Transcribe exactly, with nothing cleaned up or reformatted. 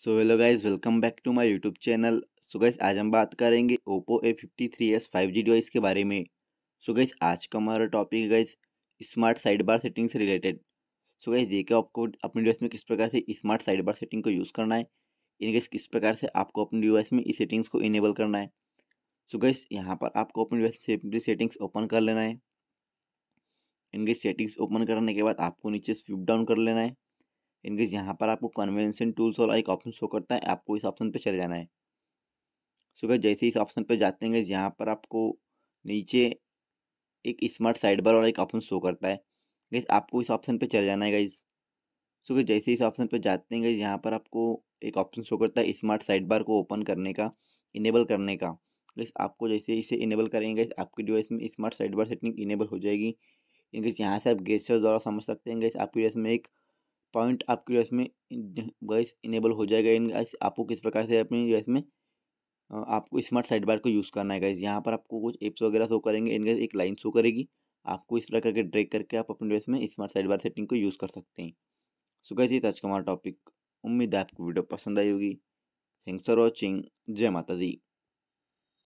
So hello guys, welcome back to my YouTube channel. So guys, आज हम बात करेंगे Oppo A fifty three S five G device के बारे में। सो गाइस, आज का हमारा टॉपिक है guys smart side bar setting से रिलेटेड। सो गाइस, देखिए आपको अपने डिवाइस में किस प्रकार से स्मार्ट साइड बार सेटिंग को यूज़ करना है। इन गाइस किस प्रकार से आपको अपने डिवाइस में इस सेटिंग्स को इनेबल करना है। सो गाइस, यहाँ पर आपको अपने डिवाइस से सिंपली सेटिंग्स ओपन कर लेना है। इनके सेटिंग्स ओपन करने के बाद आपको नीचे स्विप डाउन कर लेना है। इनकेस यहाँ पर आपको कन्वेंशन टूल्स वाला एक ऑप्शन शो करता है, आपको इस ऑप्शन पे चले जाना है। सो गाइस, जैसे ही इस ऑप्शन पे जाते हैं गाइस, यहाँ पर आपको नीचे एक स्मार्ट साइड बार वाला एक ऑप्शन शो करता है। गाइस, आपको इस ऑप्शन पे चले जाना है गाइस। सो गाइस, जैसे ही इस ऑप्शन पे जाते हैं गाइस, यहाँ पर आपको एक ऑप्शन शो करता है स्मार्ट साइड बार को ओपन करने का, इनेबल करने का। गाइस, आपको जैसे ही इसे इनेबल करेंगे गाइस, आपके डिवाइस में smart side bar setting enable हो जाएगी। इनकेस यहाँ से आप गेस्चर द्वारा समझ सकते हैं गाइस, आपके डिवाइस में एक पॉइंट आपके डिवाइस में गाइस इनेबल हो जाएगा। इन गाइस, आपको किस प्रकार से अपने डिवाइस में अ, आपको स्मार्ट साइड बार को यूज़ करना है गाइस। यहाँ पर आपको कुछ ऐप्स वगैरह शो करेंगे, इनके एक लाइन शो करेगी। आपको इस प्रकार के ड्रैग करके आप अपने डिवाइस में स्मार्ट साइड बार सेटिंग को यूज़ कर सकते हैं। सो गाइस, ये था आज का हमारा टॉपिक। उम्मीद है आपको वीडियो पसंद आई होगी। Thanks for watching. जय माता दी।